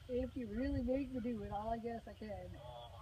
If you really make me do it, I guess I can.